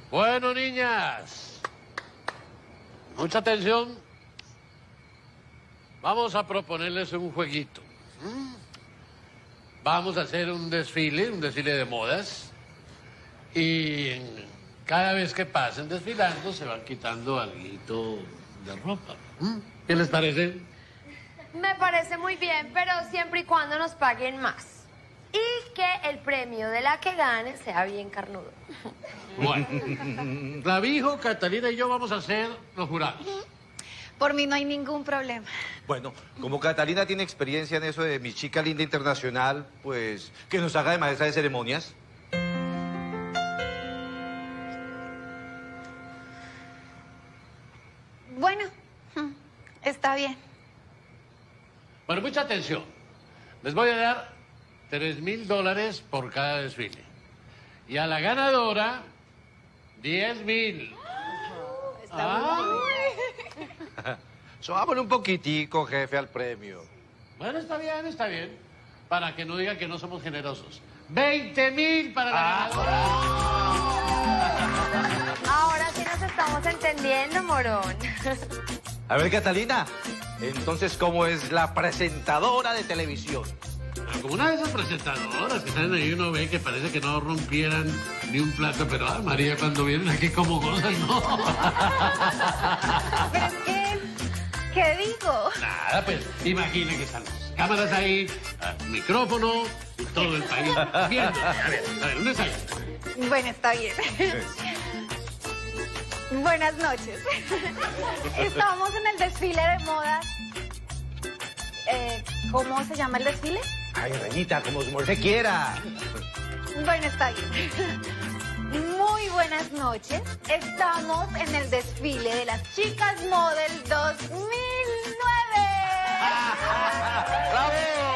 Bueno, niñas, mucha atención. Vamos a proponerles un jueguito. Vamos a hacer un desfile de modas. Y cada vez que pasen desfilando se van quitando alguito de ropa. ¿Qué les parece? Me parece muy bien, pero siempre y cuando nos paguen más. Y que el premio de la que gane sea bien carnudo. Bueno, Clavijo, Catalina y yo vamos a ser los jurados. Por mí no hay ningún problema. Bueno, como Catalina tiene experiencia en eso de mi chica linda internacional, pues que nos haga de maestra de ceremonias. Bueno, está bien. Bueno, mucha atención. Les voy a dar $3,000 por cada desfile. Y a la ganadora, 10,000. Subámosle un poquitico, jefe, al premio. Bueno, está bien. Para que no digan que no somos generosos. 20,000 para la ganadora. Ahora sí nos estamos entendiendo, morón. A ver, Catalina, entonces, ¿cómo es la presentadora de televisión? Pero como una de esas presentadoras que salen ahí, uno ve que parece que no rompieran ni un plato, pero María, cuando vienen aquí como gozan, ¿no? Pero es que, ¿qué digo? Nada, pues, imagina que están las cámaras ahí, micrófono, y todo el país viendo. A ver, un ensayo. Bueno, está bien. Buenas noches. Estamos en el desfile de modas. ¿Cómo se llama el desfile? Ay, Renita, como su merced quiera. Bueno, está bien. Muy buenas noches. Estamos en el desfile de las Chicas Model 2009. ¡Bravo!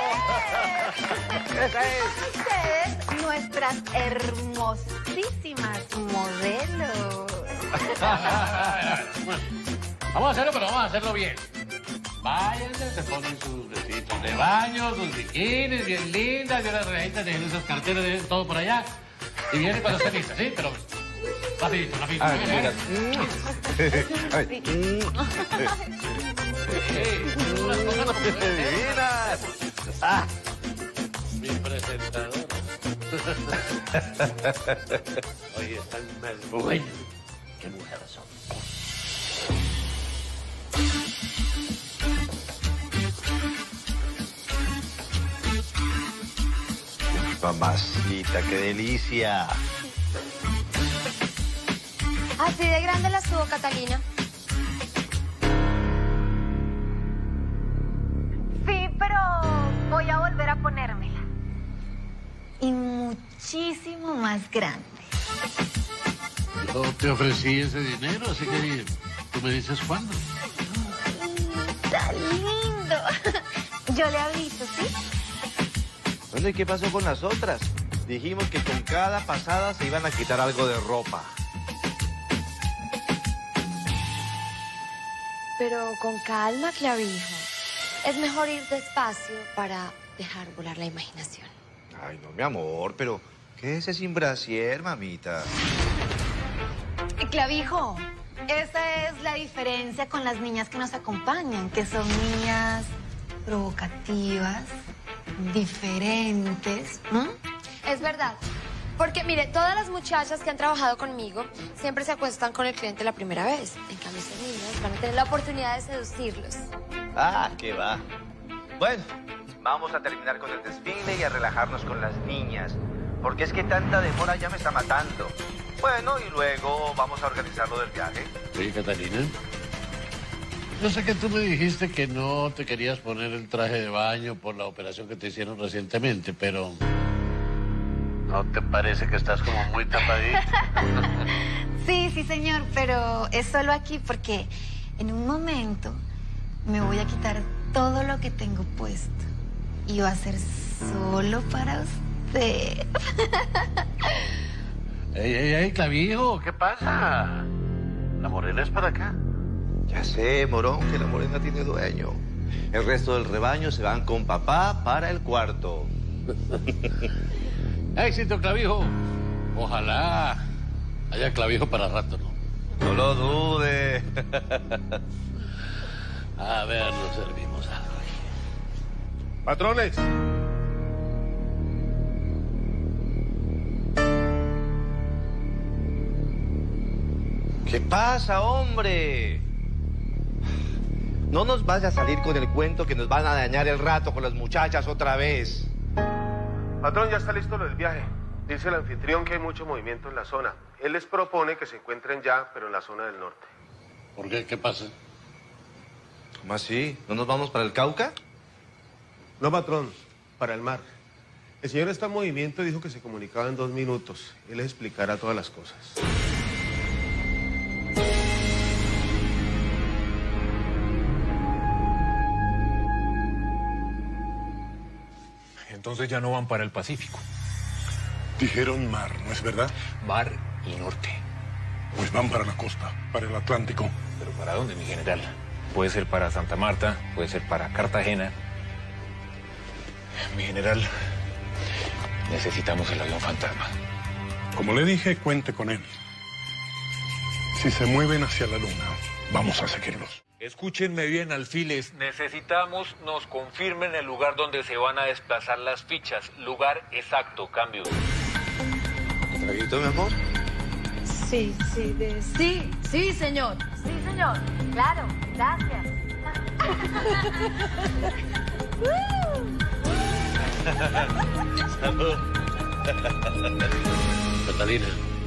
¡Esa es! Ustedes, nuestras hermosísimas modelos. Bueno, vamos a hacerlo, pero vamos a hacerlo bien. Váyanse, se ponen sus vestiditos de baño, sus bikinis bien lindas, bien arregladitas, dejen esas carteras, dejen todo por allá. Y vienen cuando estén listas, ¿sí? Pero rapidito. A ver, mira. Unas cosas como que Divinas. Ah. mi presentadora. Oye, están más buenas que mujeres son. Mamacita, qué delicia. Así de grande las tuvo Catalina. Sí, pero voy a volver a ponérmela. Y muchísimo más grande. Yo te ofrecí ese dinero, así que tú me dices cuándo. ¡Tan lindo! Yo le aviso, ¿sí? Bueno, ¿y qué pasó con las otras? Dijimos que con cada pasada se iban a quitar algo de ropa. Pero con calma, Clavijo. Es mejor ir despacio para dejar volar la imaginación. Ay, no, mi amor, pero quédese sin brasier, mamita. Clavijo, esa es la diferencia con las niñas que nos acompañan, que son niñas provocativas, diferentes. Es verdad. Porque, mire, todas las muchachas que han trabajado conmigo siempre se acuestan con el cliente la primera vez. En cambio, esas niñas van a tener la oportunidad de seducirlos. Ah, qué va. Bueno, vamos a terminar con el desfile y a relajarnos con las niñas. Porque es que tanta demora ya me está matando. Bueno, y luego vamos a organizar lo del viaje. Sí, Catalina. Yo sé que tú me dijiste que no te querías poner el traje de baño por la operación que te hicieron recientemente, pero... ¿no te parece que estás como muy tapadita? Sí, señor, pero es solo aquí porque en un momento me voy a quitar todo lo que tengo puesto y va a ser solo para usted. ¡Ey, Clavijo! ¿Qué pasa? La morena es para acá. Ya sé, morón, que la morena tiene dueño. El resto del rebaño se van con papá para el cuarto. ¡Éxito, Clavijo! Ojalá Haya clavijo para rato, ¿no? No lo dude. A ver, nos servimos algo. Patrones. ¿Qué pasa, hombre? No nos vaya a salir con el cuento que nos van a dañar el rato con las muchachas otra vez. Patrón, ya está listo lo del viaje. Dice el anfitrión que hay mucho movimiento en la zona. Él les propone que se encuentren ya, pero en la zona del norte. ¿Por qué? ¿Qué pasa? ¿Cómo así? ¿No nos vamos para el Cauca? No, patrón, para el mar. El señor está en movimiento y dijo que se comunicaba en 2 minutos. Él les explicará todas las cosas. Entonces ya no van para el Pacífico. Dijeron mar, ¿no es verdad? Mar y norte. Pues van para la costa, para el Atlántico. ¿Pero para dónde, mi general? Puede ser para Santa Marta, puede ser para Cartagena. Mi general, necesitamos el avión fantasma. Como le dije, cuente con él. Si se mueven hacia la luna, vamos a seguirlos. Escúchenme bien, alfiles. Necesitamos nos confirmen el lugar donde se van a desplazar las fichas. Lugar exacto, cambio. ¿Traguito, mi amor? Sí, sí, señor. Sí, señor. Claro, gracias. Salud. Catalina,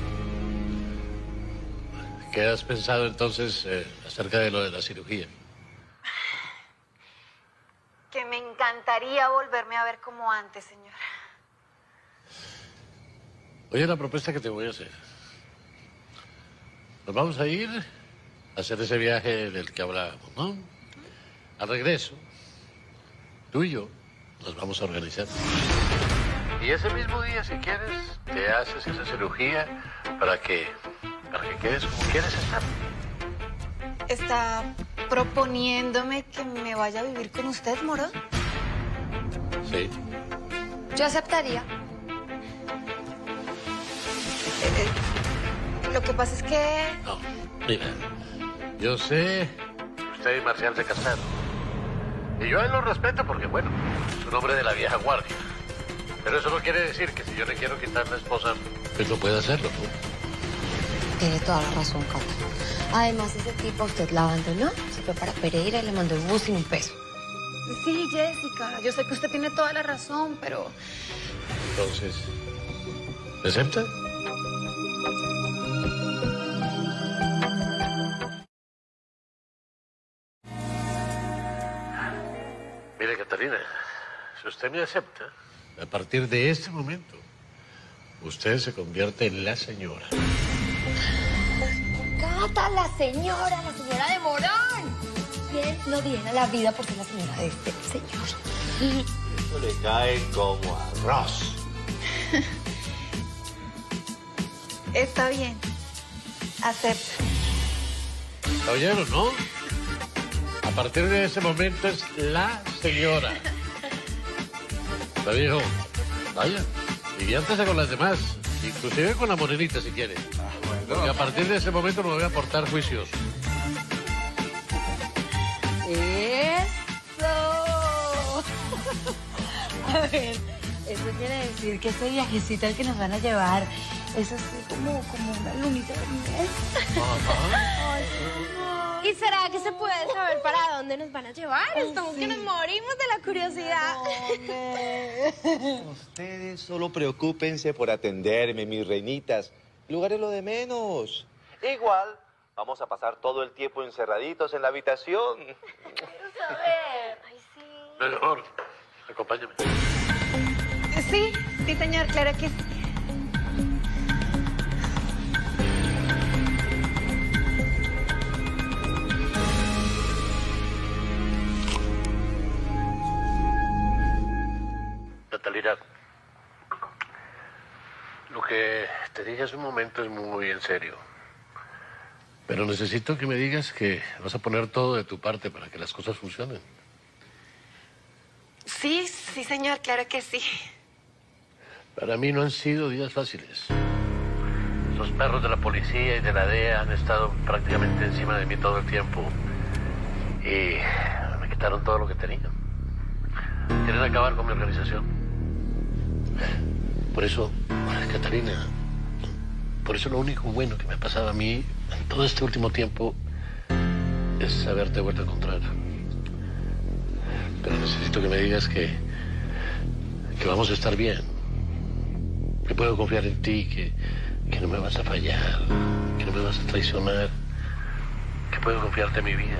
¿qué has pensado entonces acerca de lo de la cirugía? Que me encantaría volverme a ver como antes, señora. Oye, la propuesta que te voy a hacer. Nos vamos a ir a hacer ese viaje del que hablábamos, ¿no? Al regreso, tú y yo nos vamos a organizar. Y ese mismo día, si quieres, te haces esa cirugía para que quedes como quieres estar. ¿Está proponiéndome que me vaya a vivir con usted, Moro? Sí. Yo aceptaría. Lo que pasa es que... No, mira, yo sé que usted y Marcial se casaron. Y yo a él lo respeto porque, bueno, es un hombre de la vieja guardia. Pero eso no quiere decir que si yo le quiero quitar la esposa, pues no puede hacerlo, ¿no? Tiene toda la razón, Cata. Además, ese tipo a usted la abandonó, se fue para Pereira y le mandó el bus sin un peso. Sí, Jessica, yo sé que usted tiene toda la razón, pero... Entonces, ¿me acepta? Mire, Catalina, si usted me acepta, a partir de este momento, usted se convierte en la señora. Cata, la señora de Morón. ¿Quién no diera la vida por ser la señora de este señor? Eso le cae como arroz. Está bien. Acepto. Caballero, ¿no? A partir de ese momento es la señora. Está viejo, vaya, diviértese con las demás, inclusive con la morenita si quiere. Porque a partir de ese momento no me voy a portar juicioso. ¡Eso! A ver, eso quiere decir que ese viajecito al que nos van a llevar es así como una lunita de miel. Ay, ¿Y será que se puede saber para dónde nos van a llevar? Estamos que nos morimos de la curiosidad. Ustedes solo preocúpense por atenderme, mis reinitas. El lugar es lo de menos. Igual, vamos a pasar todo el tiempo encerraditos en la habitación. Quiero saber. Ay, sí. Mejor, acompáñame. Sí, sí, señor, claro que sí. Catalina, lo que te dije hace un momento es muy en serio. Pero necesito que me digas que vas a poner todo de tu parte para que las cosas funcionen. Sí, sí, señor, claro que sí. Para mí no han sido días fáciles. Esos perros de la policía y de la DEA han estado prácticamente encima de mí todo el tiempo. Y me quitaron todo lo que tenía. Quieren acabar con mi organización. Por eso, Catalina, por eso lo único bueno que me ha pasado a mí en todo este último tiempo es haberte vuelto a encontrar. Pero necesito que me digas que vamos a estar bien. Que puedo confiar en ti, que no me vas a fallar, que no me vas a traicionar, que puedo confiarte en mi vida.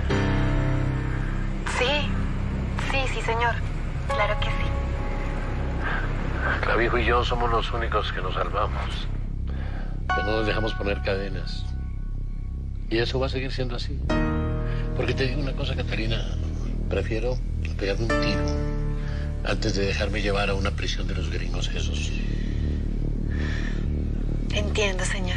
Sí, señor. Claro que sí. Clavijo y yo somos los únicos que nos salvamos, que no nos dejamos poner cadenas. Y eso va a seguir siendo así. Porque te digo una cosa, Catalina, prefiero pegarme un tiro antes de dejarme llevar a una prisión de los gringos esos. Entiendo, señor.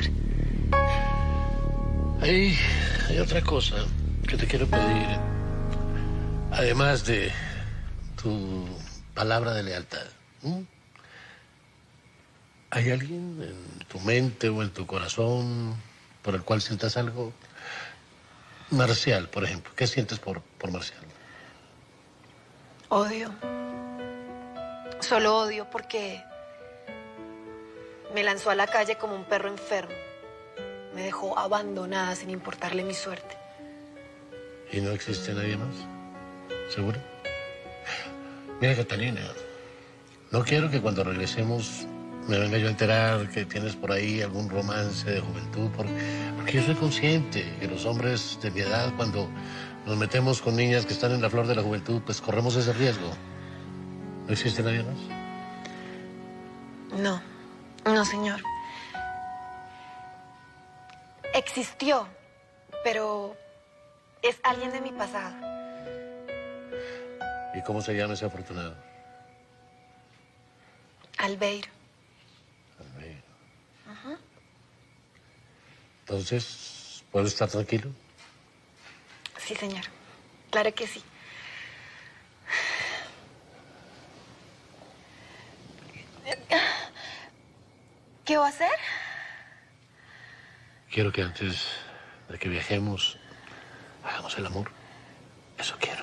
Hay otra cosa que te quiero pedir. Además de tu palabra de lealtad. ¿Hay alguien en tu mente o en tu corazón por el cual sientas algo? Marcial, por ejemplo. ¿Qué sientes por Marcial? Odio. Solo odio porque me lanzó a la calle como un perro enfermo. Me dejó abandonada sin importarle mi suerte. ¿Y no existe nadie más? ¿Seguro? Mira, Catalina, no quiero que cuando regresemos me venga yo a enterar que tienes por ahí algún romance de juventud, porque yo soy consciente que los hombres de mi edad, cuando nos metemos con niñas que están en la flor de la juventud, pues corremos ese riesgo. ¿No existe nadie más? No, señor. Existió, pero es alguien de mi pasado. ¿Y cómo se llama ese afortunado? Albeiro. Albeiro. Ajá. Entonces, ¿puedo estar tranquilo? Sí, señor. Claro que sí. ¿Qué va a hacer? Quiero que antes de que viajemos, hagamos el amor. Eso quiero.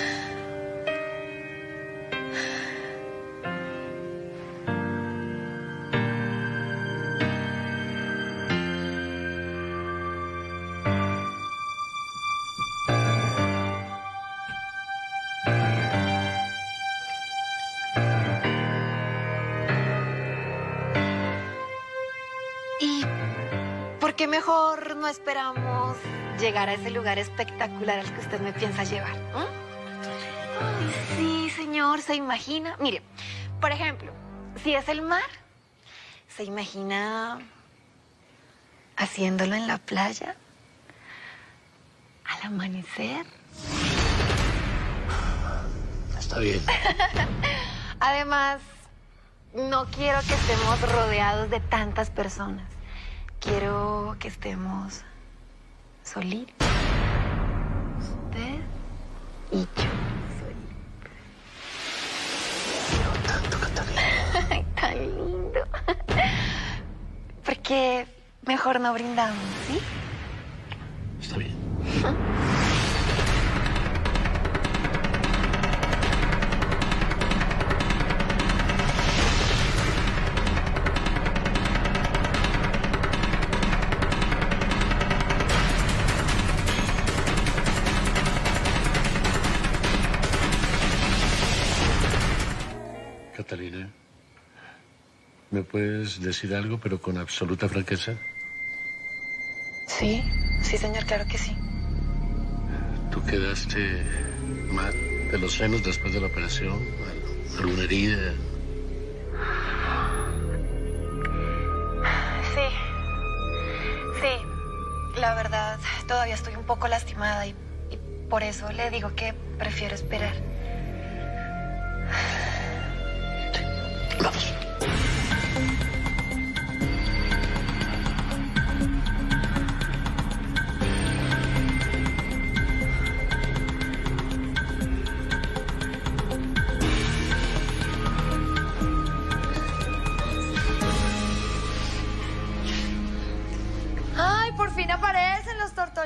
¿Por qué mejor no esperamos llegar a ese lugar espectacular al que usted me piensa llevar? Ay, sí, señor, ¿se imagina? Mire, por ejemplo, si es el mar, ¿se imagina haciéndolo en la playa? ¿Al amanecer? Está bien. Además, no quiero que estemos rodeados de tantas personas. Quiero que estemos solitos. Usted y yo solitos. No tanto, Catalina. Ay, tan lindo. ¿Por qué mejor no brindamos, sí? Está bien. Catalina, ¿me puedes decir algo, pero con absoluta franqueza? Sí, señor, claro que sí. ¿Tú quedaste mal de los senos después de la operación? ¿Alguna herida? Sí. La verdad, todavía estoy un poco lastimada y por eso le digo que prefiero esperar. Vamos.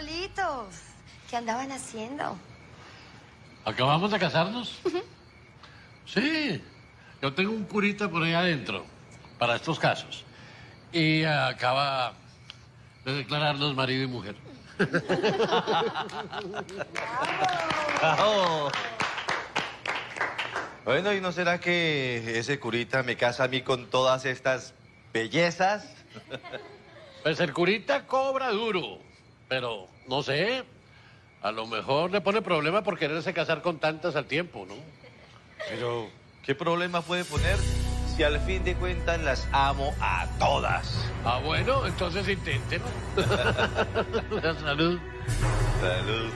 solitos. ¿Qué andaban haciendo? ¿Acabamos de casarnos? Sí. Yo tengo un curita por ahí adentro para estos casos. Y acaba de declararnos marido y mujer. ¡Bravo! Bueno, ¿y no será que ese curita me casa a mí con todas estas bellezas? Pues el curita cobra duro, pero no sé. A lo mejor le pone problema por quererse casar con tantas al tiempo, ¿no? Pero, ¿qué problema puede poner si al fin de cuentas las amo a todas? Ah, bueno, entonces inténtelo. Salud. Salud.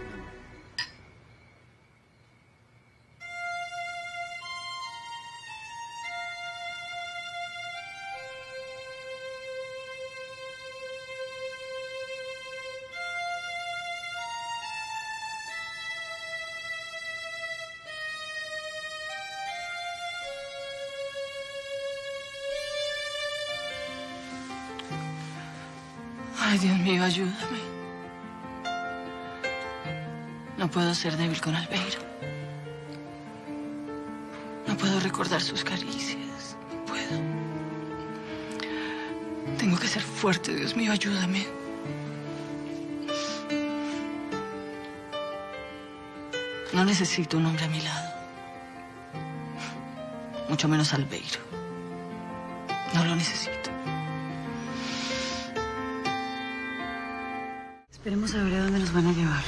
Ay, Dios mío, ayúdame. No puedo ser débil con Albeiro. No puedo recordar sus caricias. No puedo. Tengo que ser fuerte, Dios mío, ayúdame. No necesito un hombre a mi lado. Mucho menos Albeiro. No lo necesito. Esperemos a ver a dónde nos van a llevar.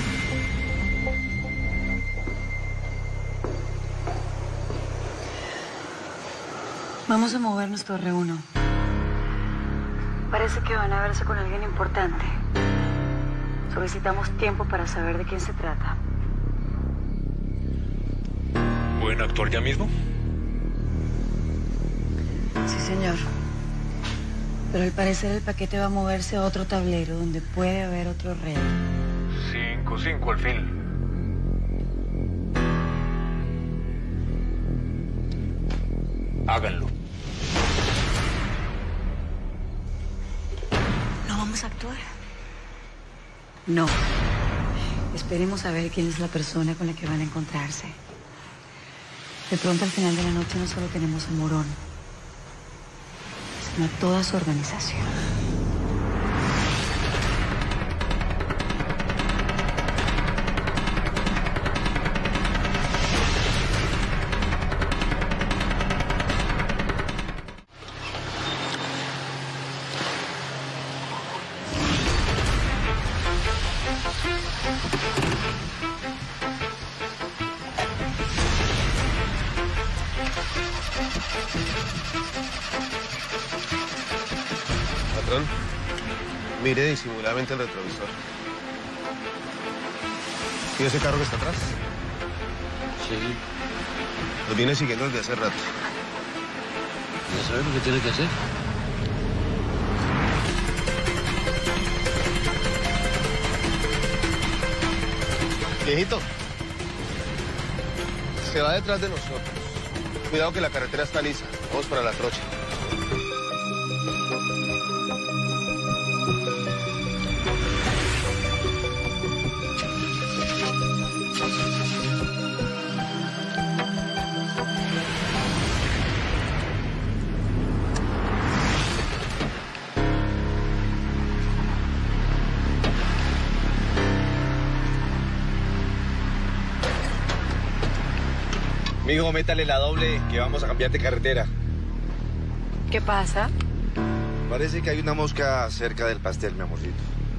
Vamos a movernos, Torre 1. Parece que van a verse con alguien importante. Solicitamos tiempo para saber de quién se trata. ¿Pueden actuar ya mismo? Sí, señor. Pero al parecer el paquete va a moverse a otro tablero donde puede haber otro rey. 5-5 al fin. Háganlo. ¿No vamos a actuar? No. Esperemos a ver quién es la persona con la que van a encontrarse. De pronto al final de la noche no solo tenemos a Morón, sino a toda su organización. Patrón, mire disimuladamente el retrovisor. ¿Y ese carro que está atrás? Sí. Nos viene siguiendo desde hace rato. ¿Ya sabe lo que tiene que hacer? Viejito, se va detrás de nosotros. Cuidado que la carretera está lisa. Vamos para la trocha. Mijo, métale la doble que vamos a cambiar de carretera. ¿Qué pasa? Parece que hay una mosca cerca del pastel, mi amorcito.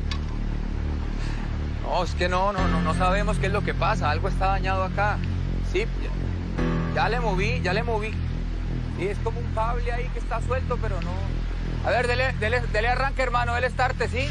No, es que no sabemos qué es lo que pasa. Algo está dañado acá. Sí, ya le moví. Sí, es como un cable ahí que está suelto, pero no. A ver, dele arranque, hermano, dele starte, ¿sí?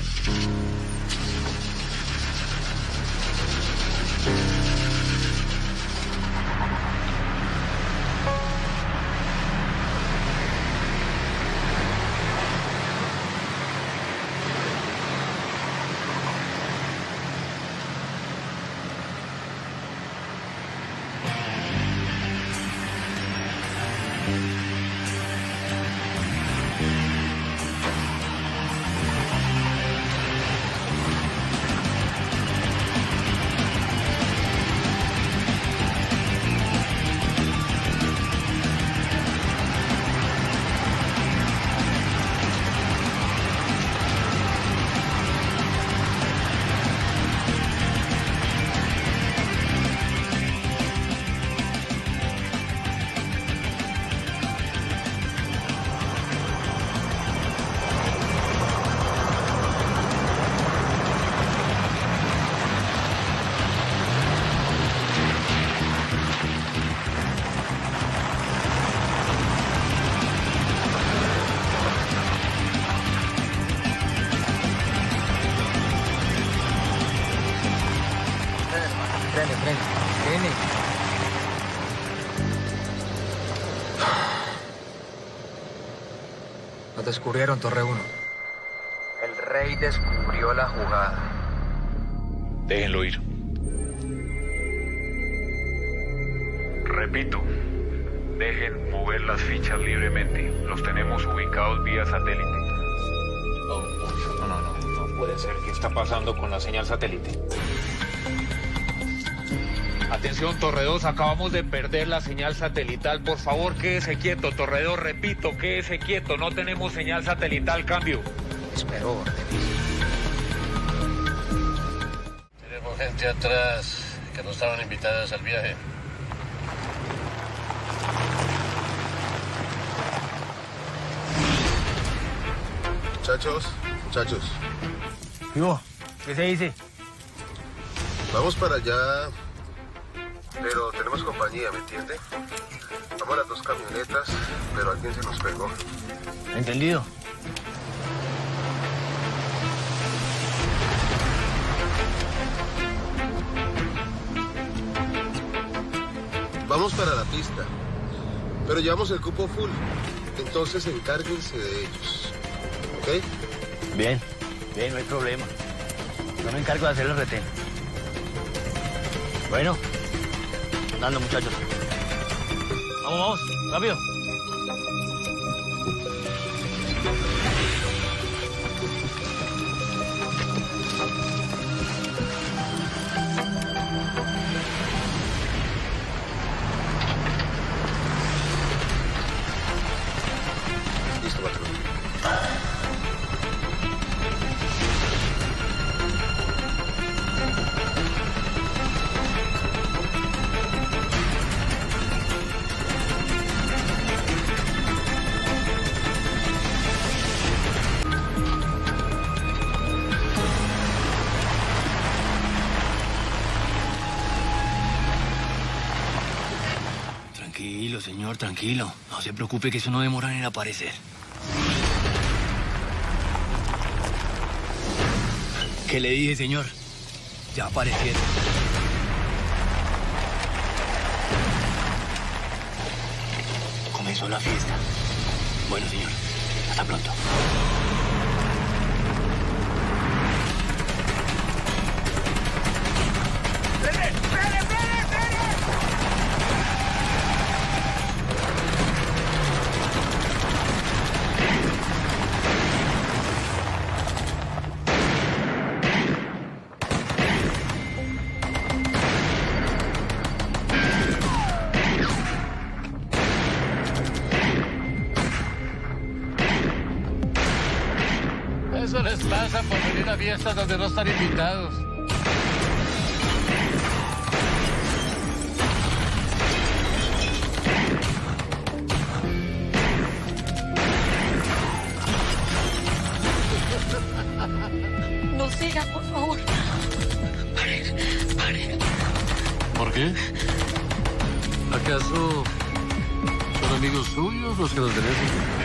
Frene. Nos descubrieron, Torre 1. El rey descubrió la jugada. Déjenlo ir. Repito, dejen mover las fichas libremente. Los tenemos ubicados vía satélite. No puede ser. ¿Qué está pasando con la señal satélite? Atención, Torre 2, acabamos de perder la señal satelital. Por favor, quédese quieto. Torre 2, repito, quédese quieto. No tenemos señal satelital. Cambio. Espero órdenes. Tenemos gente atrás que no estaban invitadas al viaje. Muchachos. ¿Qué se dice? Vamos para allá, pero tenemos compañía, ¿me entiende? Vamos a las 2 camionetas, pero alguien se nos pegó. ¿Entendido? Vamos para la pista, pero llevamos el cupo full, entonces encárguense de ellos, ¿ok? Bien, no hay problema. Yo me encargo de hacer el retén. Bueno, andando, muchachos. Vamos, rápido. Listo, patrón. Tranquilo, señor, tranquilo. No se preocupe que eso no demora en aparecer. ¿Qué le dije, señor? Ya aparecieron. Comenzó la fiesta. Bueno, señor, hasta pronto. Eso les pasa por venir a fiestas donde no están invitados. No sigan, por favor. Paren. ¿Por qué? ¿Acaso son amigos suyos los que los denuncian?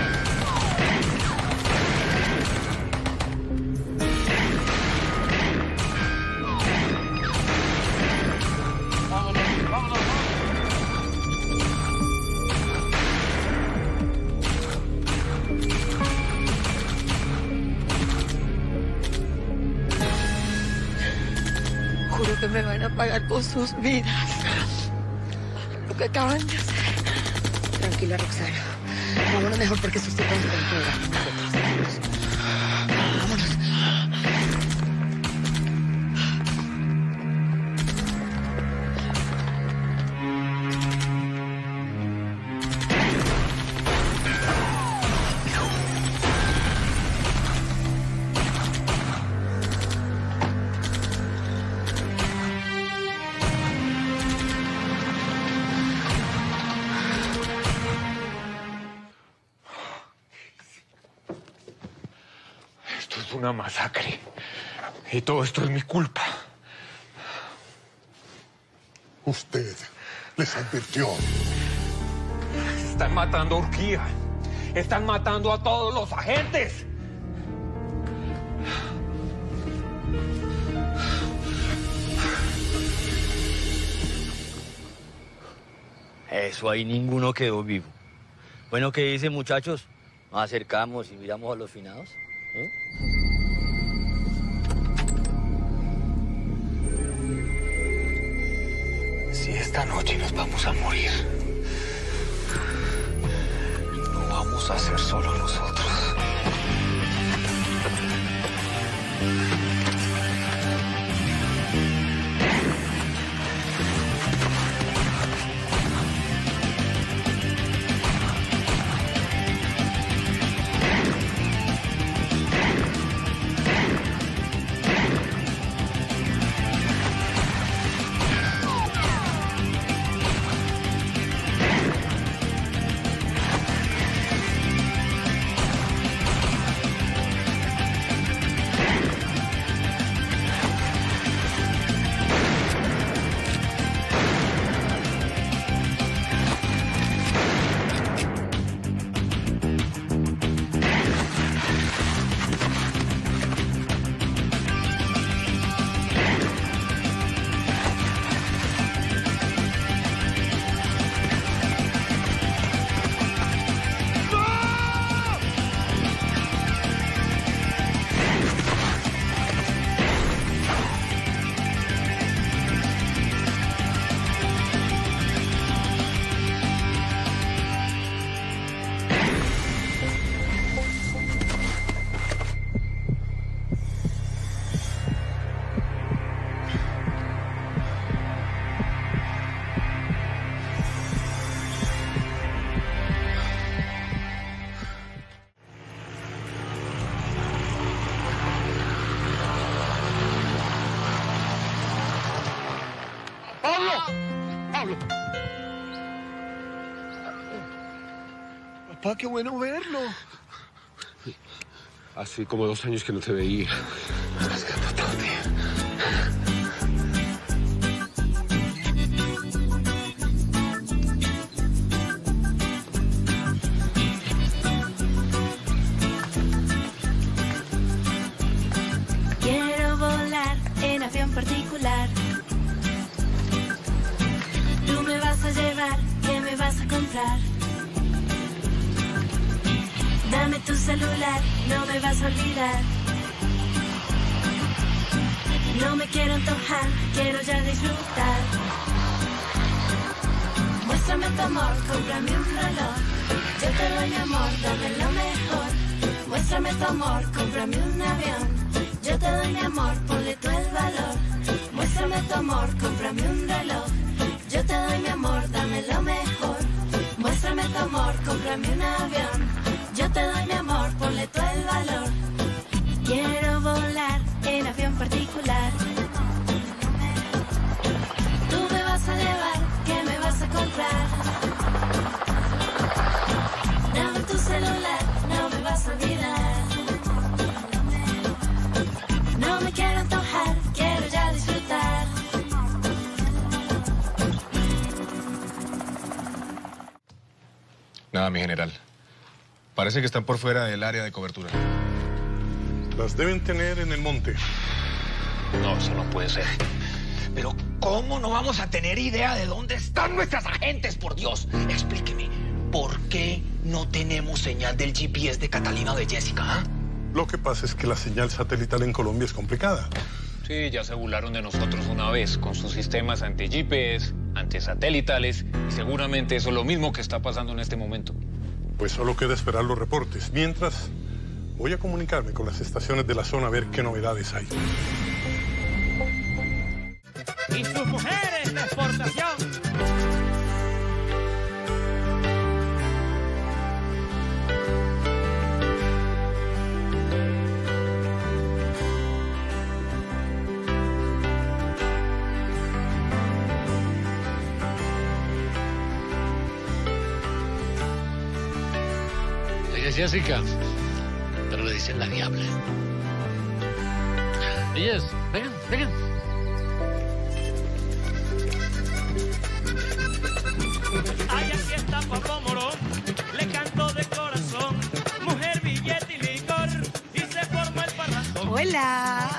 Juro que me van a pagar con sus vidas lo que acaban de hacer. Tranquila, Roxana. Vámonos mejor porque estos tipos se van a pegar con nosotros. Vámonos. Una masacre. Y todo esto es mi culpa. Usted les advirtió. Están matando a Urquía. Están matando a todos los agentes. Eso ahí ninguno quedó vivo. Bueno, ¿qué dicen, muchachos? Nos acercamos y miramos a los finados. Si esta noche nos vamos a morir, no vamos a ser solo nosotros. Papá, qué bueno verlo. Hace como 2 años que no te veía. Rescátate. Quiero volar en avión particular. Tú me vas a llevar, ¿qué me vas a comprar? Dame tu celular, no me vas a olvidar. No me quiero antojar, quiero ya disfrutar. Muéstrame tu amor, cómprame un reloj. Yo te doy mi amor, dame lo mejor. Muéstrame tu amor, cómprame un avión. Yo te doy mi amor, ponle tú el valor. Muéstrame tu amor, cómprame un reloj. Yo te doy mi amor, dame lo mejor. Muéstrame tu amor, cómprame un avión. Yo te doy mi amor, ponle tú el valor. Quiero volar en avión particular. Tú me vas a llevar, ¿qué me vas a comprar? Dame tu celular, no me vas a olvidar. No me quiero antojar, quiero ya disfrutar. Nada, mi general. Parece que están por fuera del área de cobertura. Las deben tener en el monte. No, eso no puede ser. Pero ¿cómo no vamos a tener idea de dónde están nuestras agentes, por Dios? Explíqueme, ¿por qué no tenemos señal del GPS de Catalina o de Jessica? Lo que pasa es que la señal satelital en Colombia es complicada. Sí, ya se burlaron de nosotros una vez con sus sistemas anti-GPS, antisatelitales, y seguramente eso es lo mismo que está pasando en este momento. Pues solo queda esperar los reportes. Mientras, voy a comunicarme con las estaciones de la zona a ver qué novedades hay. Y sus mujeres de exportación. Jessica, pero le dicen la diabla. Ellas, vengan, vengan. Ay, aquí está Papá Morón, le canto de corazón, mujer, billete y licor, y se forma el parrandón. Hola.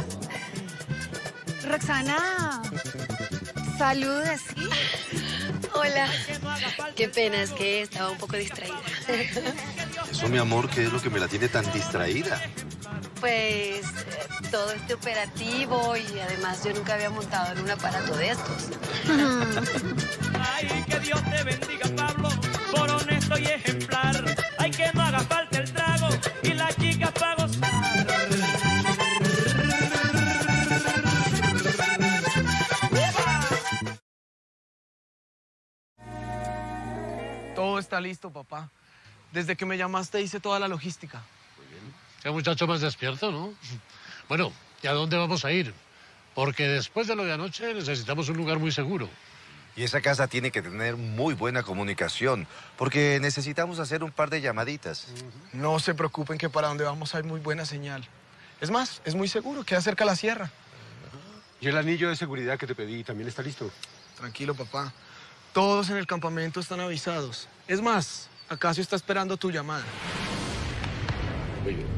Roxana, saludes, ¿sí? Hola. Qué pena, es que estaba un poco distraída. Eso, mi amor, ¿qué es lo que me la tiene tan distraída? Pues todo este operativo y además yo nunca había montado en un aparato de estos. Ay, que Dios te bendiga, Pablo, por honesto y ejemplar. Ay, que no haga falta el trago y las chicas pa' gozar. Todo está listo, papá. Desde que me llamaste hice toda la logística. Muy bien. Qué muchacho más despierto, ¿no? Bueno, ¿y a dónde vamos a ir? Porque después de lo de anoche necesitamos un lugar muy seguro. Y esa casa tiene que tener muy buena comunicación, porque necesitamos hacer un par de llamaditas. No se preocupen que para donde vamos hay muy buena señal. Es más, es muy seguro, queda cerca la sierra. ¿Y el anillo de seguridad que te pedí también está listo? Tranquilo, papá. Todos en el campamento están avisados. Es más, Acacio está esperando tu llamada. Muy bien.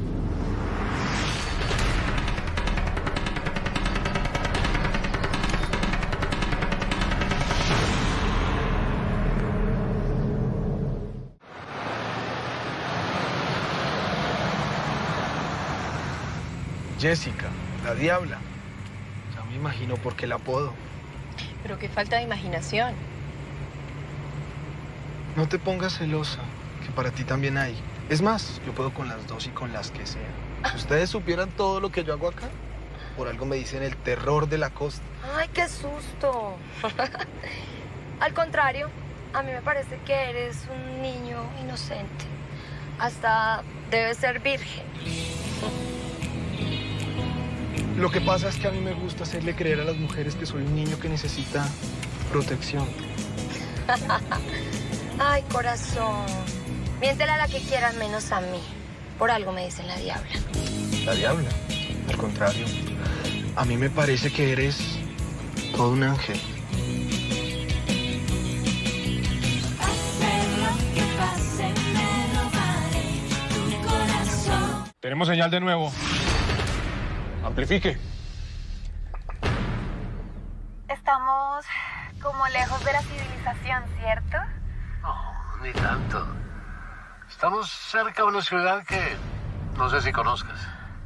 Jessica, la diabla. Ya me imagino por qué el apodo. Pero qué falta de imaginación. No te pongas celosa, que para ti también hay. Es más, yo puedo con las dos y con las que sea. Si ustedes supieran todo lo que yo hago acá, por algo me dicen el terror de la costa. ¡Ay, qué susto! Al contrario, a mí me parece que eres un niño inocente. Hasta debes ser virgen. Lo que pasa es que a mí me gusta hacerle creer a las mujeres que soy un niño que necesita protección. Ay, corazón. Miéntele a la que quieras menos a mí. Por algo me dicen la diabla. ¿La diabla? Al contrario, a mí me parece que eres todo un ángel. Tenemos señal de nuevo. Amplifique. Estamos como lejos de la civilización, ¿cierto? No, ni tanto. Estamos cerca de una ciudad que no sé si conozcas.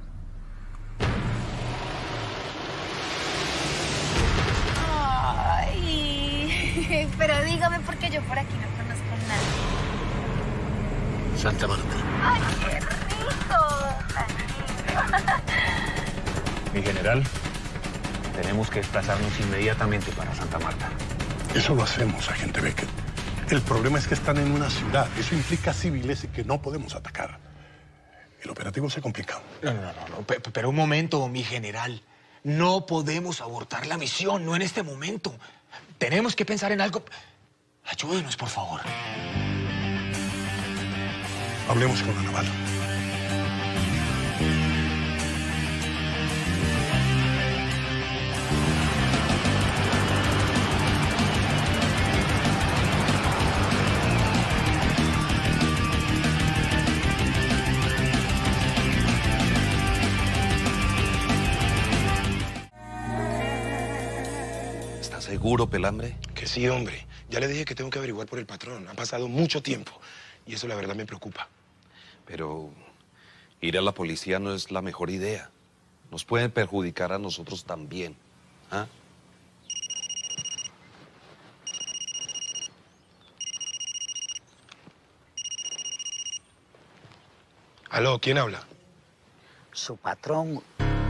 Ay, pero dígame porque yo por aquí no conozco a nadie. Santa Marta. Ay, qué rico. Mi general, tenemos que desplazarnos inmediatamente para Santa Marta. Eso lo hacemos, agente Beckett. El problema es que están en una ciudad. Eso implica civiles y que no podemos atacar. El operativo se complica. No. Pero un momento, mi general. No podemos abortar la misión, no en este momento. Tenemos que pensar en algo. Ayúdenos, por favor. Hablemos con la naval. ¿Seguro, Pelambre? Que sí, hombre. Ya le dije que tengo que averiguar por el patrón. Ha pasado mucho tiempo y eso la verdad me preocupa. Pero ir a la policía no es la mejor idea. Nos pueden perjudicar a nosotros también. ¿Ah? Aló, ¿quién habla? Su patrón.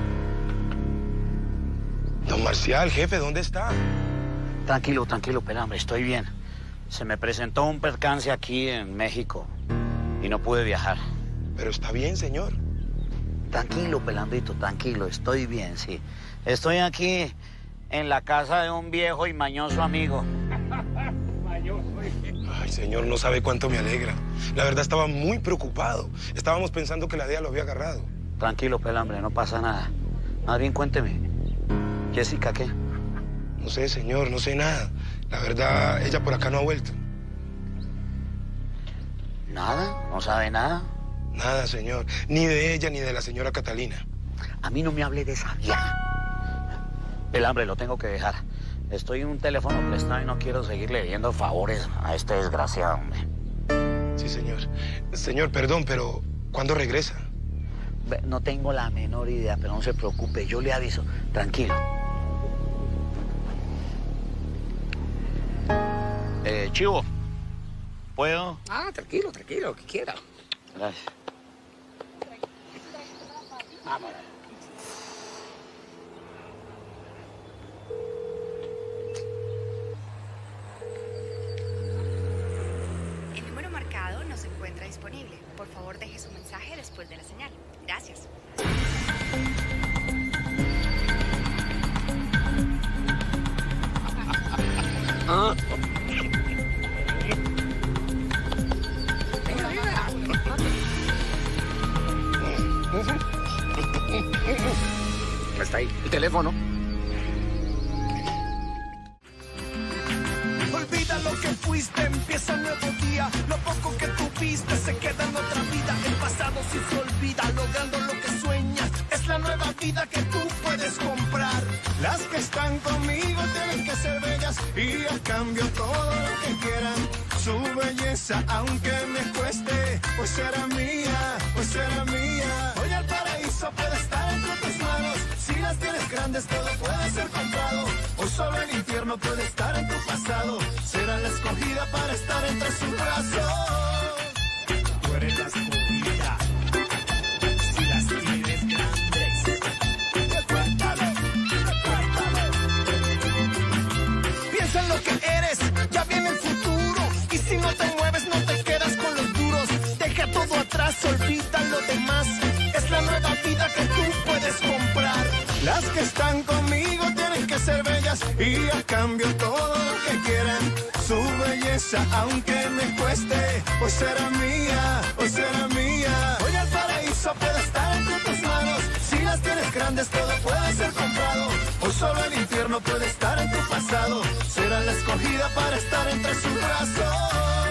Don Marcial, jefe, ¿dónde está? Tranquilo, Pelambre, estoy bien. Se me presentó un percance aquí en México y no pude viajar. Pero está bien, señor. Tranquilo, Pelambrito, tranquilo, estoy bien, sí. Estoy aquí en la casa de un viejo y mañoso amigo. Ay, señor, no sabe cuánto me alegra. La verdad estaba muy preocupado. Estábamos pensando que la DEA lo había agarrado. Tranquilo, Pelambre, no pasa nada. Más bien, cuénteme. ¿Jessica qué? No sé, señor, no sé nada. La verdad, ella por acá no ha vuelto. ¿Nada? ¿No sabe nada? Nada, señor. Ni de ella ni de la señora Catalina. A mí no me hable de esa vieja. Pelambre, lo tengo que dejar. Estoy en un teléfono prestado y no quiero seguirle debiendo favores a este desgraciado, hombre. Sí, señor. Señor, perdón, pero ¿cuándo regresa? No tengo la menor idea, pero no se preocupe, yo le aviso. Tranquilo. Chivo, ¿puedo? Ah, tranquilo, tranquilo, que quiera. Gracias. Vamos. El número marcado no se encuentra disponible. Por favor, deje su mensaje después de la señal. Gracias. Está ahí, el teléfono. Olvida lo que fuiste, empieza un nuevo día. Lo poco que tuviste se queda en otra vida. El pasado sí se olvida, logrando lo que sueñas. Es la nueva vida que tú puedes comprar. Las que están conmigo tienen que ser bellas y a cambio todo lo que quieran. Su belleza, aunque me cueste, pues será mía, pues será mía. Hoy el paraíso puede estar entre tus manos. Si las tienes grandes, todo puede ser comprado. Hoy solo el infierno puede estar en tu pasado. Será la escogida para estar entre sus brazos. Tú eres la escogida. Si las tienes grandes, recuérdalo, recuérdalo. Piensa en lo que eres, ya viene el futuro. Y si no te mueves, no te quedas con los duros. Deja todo atrás, olvida lo demás. Es la nueva vida que tú puedes comprar. Las que están conmigo tienen que ser bellas y a cambio todo lo que quieran. Su belleza, aunque me cueste, pues será mía, pues será mía. Hoy el paraíso puede estar entre tus manos. Si las tienes grandes, todo puede ser comprado. Hoy solo el infierno puede estar en tu pasado. Será la escogida para estar entre sus brazos.